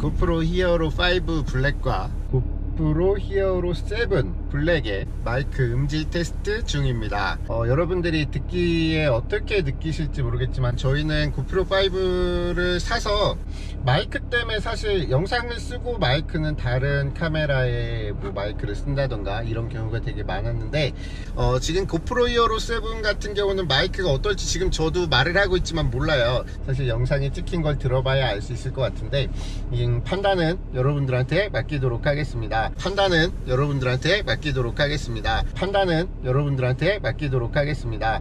고프로 히어로 5 블랙과 고프로 히어로 7 블랙의 마이크 음질 테스트 중입니다. 여러분들이 듣기에 어떻게 느끼실지 모르겠지만 저희는 고프로 5를 사서 마이크 때문에 사실 영상을 쓰고 마이크는 다른 카메라의 뭐 마이크를 쓴다던가 이런 경우가 되게 많았는데 지금 고프로 히어로 7 같은 경우는 마이크가 어떨지 지금 저도 말을 하고 있지만 몰라요. 사실 영상에 찍힌 걸 들어봐야 알 수 있을 것 같은데 판단은 여러분들한테 맡기도록 하겠습니다. 판단은 여러분들한테 맡기도록 하겠습니다. 판단은 여러분들한테 맡기도록 하겠습니다.